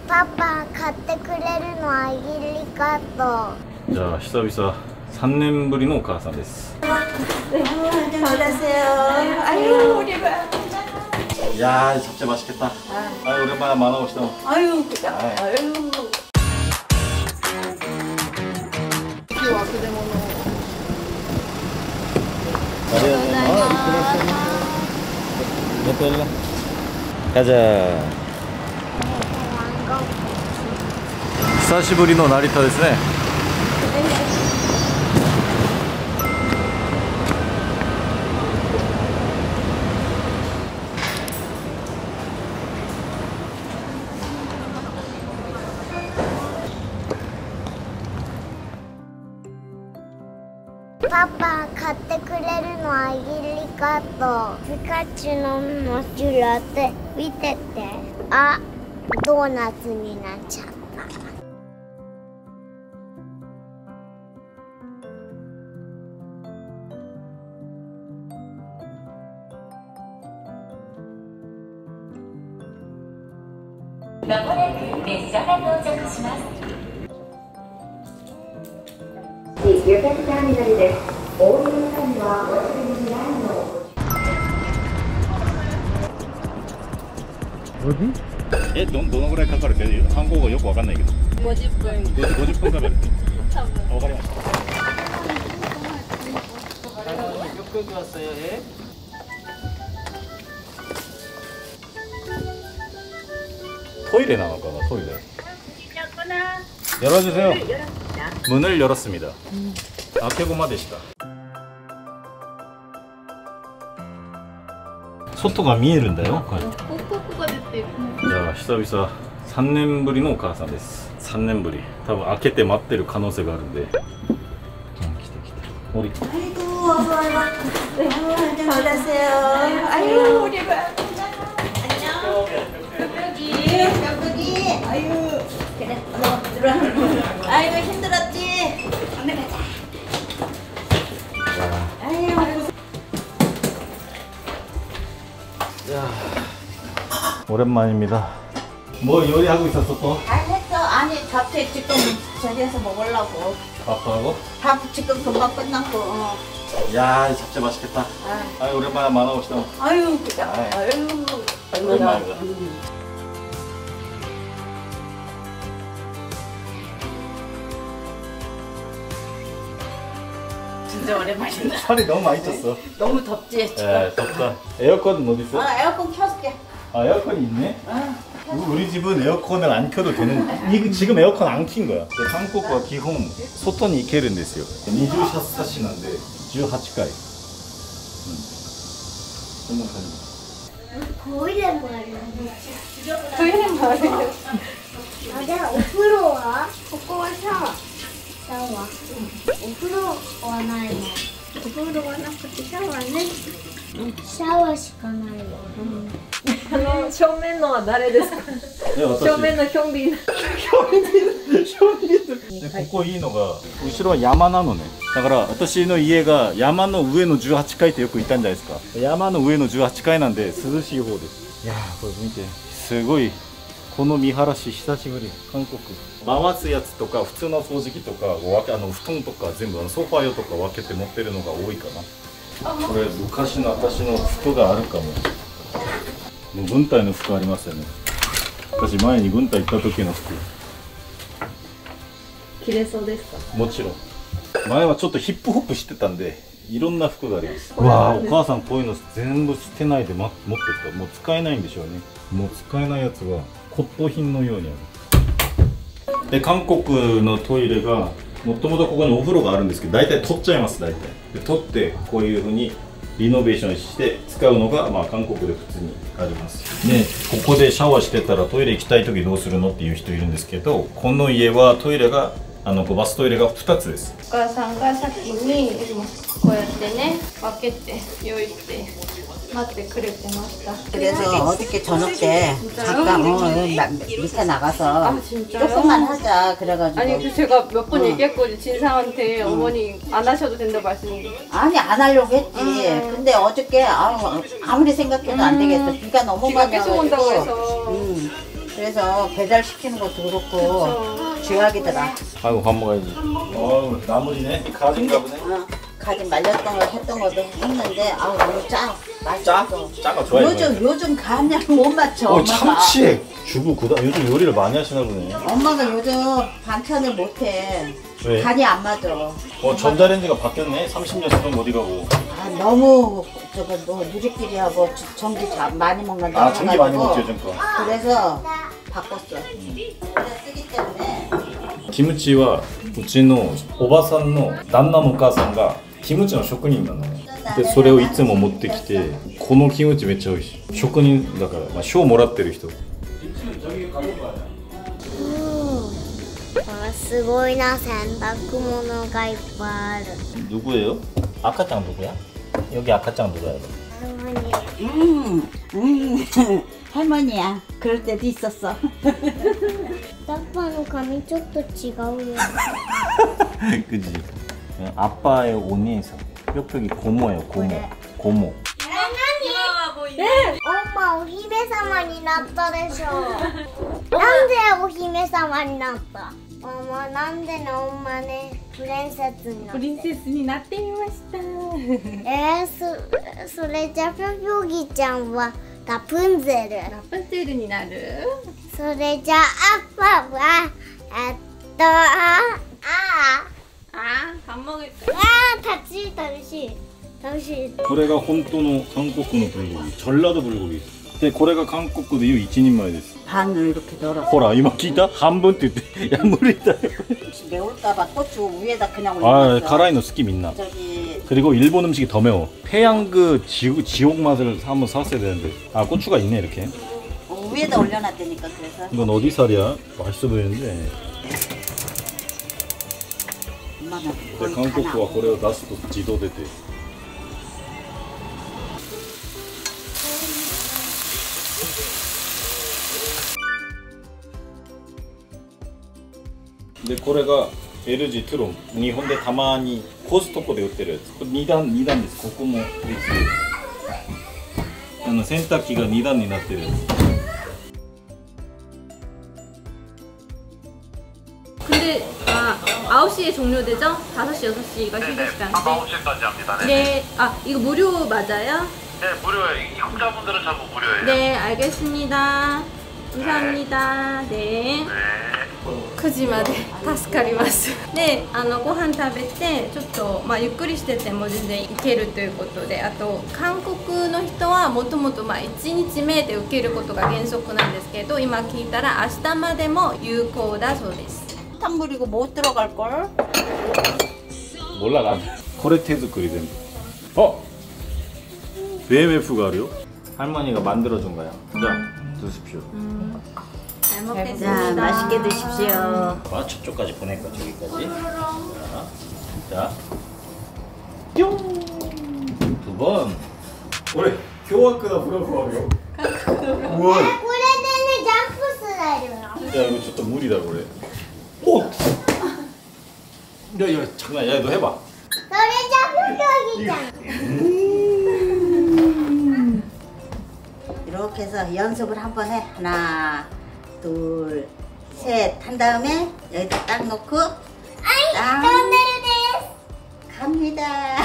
パパ買ってくれるのありがとう。 じゃあ久々3年ぶりのお母さんです。 아유 우리 봐. 야, 진짜 맛있겠다. 아유, 오랜만에 만화 오시다. 아유 그다. 아유. 가자. 久しぶりの成田ですね。 パパ買ってくれるのありがとう。ピカチュウのモチュラって見てて。あ、ドーナツになっちゃった。 まもなく列車が到着します。旅客ターミナルです。お降りの際にはお忘れにないの。 어디?どのぐらいかかるか韓国語よくわかんないけど。50分。50分かかる。わかりました。よく왔어요. 토이레 나갈까 봐, 토이레. 열어주세요. 문을 열었습니다. 아케고마でした. 소토가見えるんだよ. 자, 久々3年ぶりのお母さんです。3年ぶり。多分開けて待ってる可能性があるんで。来て来て。降り。 아이고 어서 와요. 잘 자세요. 아유 우리 봐. 안녕. 벽벽이. 아유. 그래. 들어와. 아이고 힘들었지. 담배 가자. 아유. 오랜만입니다. 뭐 요리하고 있었어 또? 했어. 아니 잡채 지금 저기에서 먹으려고. 밥하고? 밥 지금 금방 끝났고. 야, 잡채 맛있겠다. 아유, 오랜만에 만화 오시다. 아유 그다. 아유. 오랜만이다. 진짜 오랜만이다. 살이 너무 많이 쪘어. 너무 덥지 지금. 예, 덥다. 에어컨은 어디 있어? 에어컨 켜줄게. 아, 에어컨이 있네? 우리 집은 에어컨을 안 켜도 되는. 이거 지금 에어컨 안 킨 거야. 한국과 기본 소톤이 이케르んですよ. 20샷なんで 18回. 토이레 말이야. 토이레 말이야. 아,お風呂は？ここはシャワー。シャワー。お風呂はないの。お風呂はなくてシャワーね。シャワーしかないよ。 正面のは誰ですか？正面のヒョンビン。 ここいいのが後ろは山なのね。だから私の家が山の上の18階ってよく言ったんじゃないですか。山の上の18階なんで涼しい方です。いやー、これ見て、すごいこの見晴らし久しぶり。韓国回すやつとか普通の掃除機とか布団とか全部ソファー用とか分けて持ってるのが多いかな。これ昔の私の服があるかも。もう軍隊の服ありますよね。私前に軍隊行った時の服。 着れそうですか？ もちろん。前はちょっとヒップホップしてたんでいろんな服があります。うわー、お母さんこういうの全部捨てないで持ってた。もう使えないんでしょうね。もう使えないやつは骨董品のようにある。で韓国のトイレがもともとここにお風呂があるんですけど、大体取っちゃいます。大体で取ってこういうふうにリノベーションして使うのが、まあ、韓国で普通にあります。でここでシャワーしてたらトイレ行きたい時どうするのっていう人いるんですけど、この家はトイレがバストイレが2つです。 お母さんが先にこうやってね分けて用意して待ってくれてました。 그래서 어저께 저녁 때 잠깐 밑에 나가서 조금만 하자 그래가지고. 아니 제가 몇 번 얘기했거든요. 진상한테 어머니 안 하셔도 된다고 말씀드렸는데. 아니 안 하려고 했지. 근데 어저께 아무리 생각해도 안 되겠어. 비가 너무 많이 계속 온다고 와가지고. 해서. 그래서 배달시키는 것도 그렇고 죄악이더라. 아이고 밥 먹어야지. 어우 나물이네. 가진가 보네. 가진 말렸던 거 했던 것도 했는데 아우 너무 짜. 짜? 짠거 좋아해. 요즘 간장 못 맞춰. 엄마가. 참치에 주부 구다. 요즘 요리를 많이 하시나 보네. 엄마가 요즘 반찬을 못해. 왜? 간이 안 맞아. 전자레인지가 바뀌었네. 30년 쓰던 거 어디 가고. 아 너무 저거 뭐 누리끼리 하고 전기 많이 먹는다. 아 전기 많이 먹지 요즘 거. 그래서 바꿨어. 쓰기 때문에. キムチはうちのおばさんの旦那のお母さんがキムチの職人なのね。でそれをいつも持ってきて、このキムチめっちゃ美味しい。職人だから、まあ、賞もらってる人。 すごいな、洗濯物がいっぱいある。 누구예요? 아카짱 누구야? 여기 아카짱 누구야? 할머니야. 그럴 때도 있었어. 아빠의髪ちょっと違うよ。 그지? 아빠의 오니에서 뾱뾱이 고모예요. 고모. 엄마 お姫様になったでしょ。なんでお姫様になった？ママなんでの엄마ねプリンセスになった。 プリンセスになってみました。 それじゃぴょぴょぎちゃんはラプンツェル。 ラプンツェルになる？ それじゃアッパは 밥 먹을 다시 これが本当の韓国のブルゴギ、전라도 불고기。でこれが韓国でいう一人前です。 반을 이렇게 널어. ほら今聞いた？半分って言って。いや無理だよ。 매울까봐 고추 위에다 그냥 아 올려놨어. 辛いの好きみんな。 저기 그리고 일본 음식이 더 매워. 태양그 지옥 맛을 한번 샀어야 되는데. 아 고추가 있네 이렇게. 위에다 올려놨다니까 그래서. 이건 어디 살이야? 맛있어 보이는데. 엄마는 근데 한국과 고래を出すと自動でて。でこれが LG トゥロン。日本でたまにコストコで売ってるやつ。これ2段です。ここも別。洗濯機が2段になってるやつ。 근데 9시에 종료되죠? 5시, 6시가 휴게 시간인데. 9시까지 합니다. 네. 네. 이거 무료 맞아요? 네, 무료예요. 형자분들은 전부 무료예요. 네, 알겠습니다. 감사합니다. 네. 9時まで助かります。で、ご飯食べてちょっとゆっくりしてても全然いけるということで、あと韓国の人はもともと1日目で受けることが原則なんですけど、今聞いたら明日までも有効だそうです。 탄물이고 못 들어갈 걸? 몰라 난. 거래 태즈쿠리 된. BMF가 아니요? 할머니가 만들어준 거야. 자, 드십시오. 잘 자, 먹겠습니다. 맛있게 드십시오. 저쪽까지 보낼 거야 저기까지. 자, 뿅. 2번. 올해 교환크다 불어보아요. 우와. これでねジャンプスライドな。 야 이거 진짜 무리다 그래. 오. 야 장난. 야 너 해봐. それじゃぴょぴょぎちゃん。 이렇게 해서 연습을 한번 해. 하나, 둘, 셋 한 다음에 여기다 딱 놓고 딱 トンネルです。 갑니다.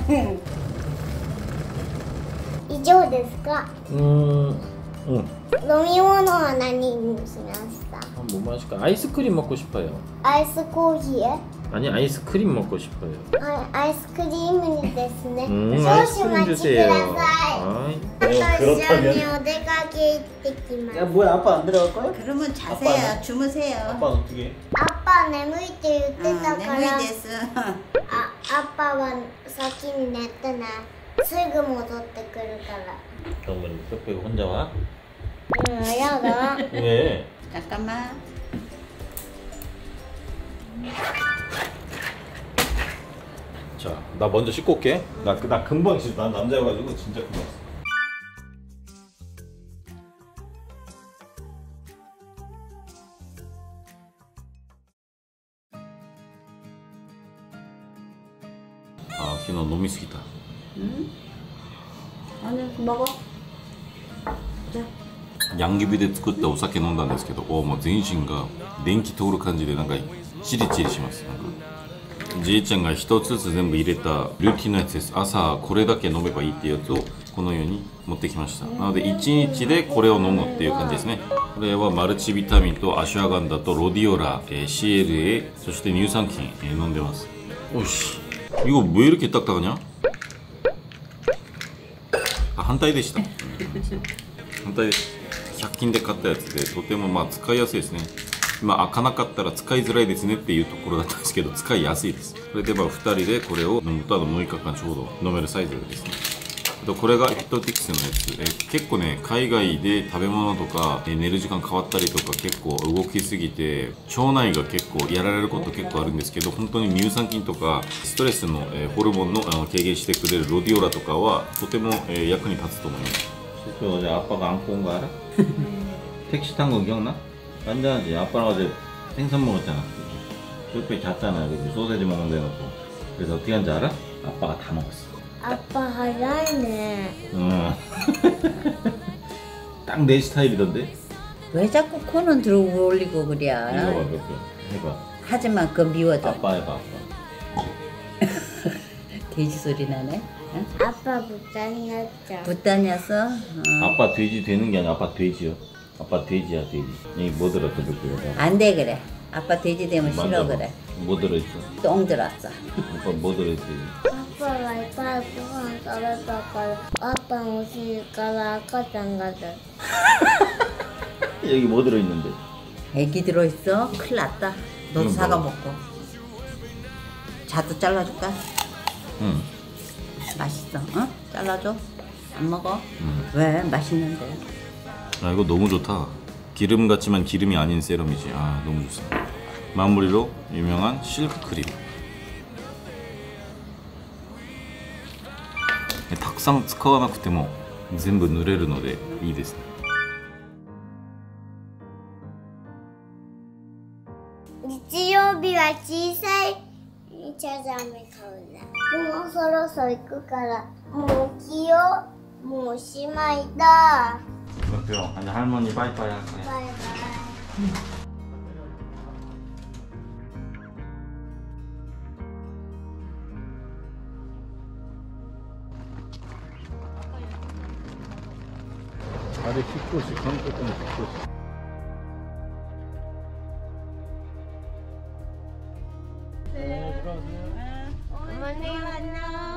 以上ですか。 응. 飲み物は何にしました？ 뭐 마실까? 아이스크림 먹고 싶어요. アイスコーヒー？ 아니 아이스크림 먹고 싶어요. アイスクリームにですね。 아이스크림 少々お待ちく 주세요. ださい。 아이. 私はねお出かけ行ってきます。 야 뭐야 아빠 안 들어갈 거야? 그러면 자세요. 주무세요. 아빠 어떻게 해? アッパー眠いって言ってたから、 眠いです. アッパーは先に寝てね。すぐ戻ってくるから。 그러면 빽빽이 혼자 와? やだ。 왜? 잠깐만. 자, 나 먼저 씻고 올게. 나 금방 씻어. 난 남자여가지고 진짜 금방 씻어. 아, 기너 너무 미스기다. 응? 아니 먹어. 자. ヤンギビで作ったお酒飲んだんですけど、もう全身が電気通る感じでなんかチリチリします。なんかじいちゃんが一つずつ全部入れたルーティンのやつです。朝これだけ飲めばいいっていうやつをこのように持ってきました。なので1日でこれを飲むっていう感じですね。これはマルチビタミンとアシュアガンダとロディオラ、CLA、そして乳酸菌、飲んでます。よし、이거 왜 이렇게 딱딱하냐? 아, 反対でした。反対です。100均で買ったやつでとてもまあ使いやすいですね。開かなかったら使いづらいですねっていうところだったんですけど、使いやすいです。これで2人でこれを飲むと6日間ちょうど飲めるサイズですね。これがエピトティクスのやつ、結構ね、海外で食べ物とか寝る時間変わったりとか結構動きすぎて腸内が結構やられること結構あるんですけど、本当に乳酸菌とかストレスのホルモンの軽減してくれるロディオラとかはとても役に立つと思います。어제 아빠가 안고 온 거 알아? 택시 탄 거 기억나? 완전하지. 아빠랑 어제 생선 먹었잖아. 쇼핑 잤잖아. 그치? 소세지 먹는 데 놓고. 그래서 어떻게 한지 알아? 아빠가 다 먹었어. 아빠 하라네. 응. 딱 내 스타일이던데? 왜 자꾸 코는 들고 올리고 그래? 이거 봐, 몇 개. 해봐. 하지만 그거 미워져. 아빠 해봐, 아빠. 돼지 소리 나네. 응? 아빠 못 못 다녔어? 아빠 돼지 되는 게 아니라 아빠 돼지요. 아빠 돼지야, 돼지. 여기 뭐 들었어, 몇 개? 안 돼 그래. 아빠 돼지 되면 싫어 만져봐. 그래. 뭐 들어있어? 똥 들었어. 아빠 뭐 들어있어? 아빠가 이빨 고만 떨어졌고 아빠 오시니까 아까장 가졌어. 여기 뭐 들어있는데? 애기 들어있어? 큰일 났다. 너도 이건 사과 뭐야? 먹고. 자도 잘라줄까? 응. 맛있어. 응? 잘라줘? 안 먹어? 응. 왜? 맛있는데. 아, 이거 너무 좋다. 기름 같지만 기름이 아닌 세럼이지. 아, 너무 좋습니다. 마무리로 유명한 실크 크림. たくさん使わなくても全部塗れるのでいいですね。 日曜日は小さい茶ザメ買うね。もうそろそろ行くからもう起きよう。もうおしまいだ。 할머니 빠이빠이 할 거야. バイバイ。 あれ引っ越し、韓国の引っ越し。 お招きはな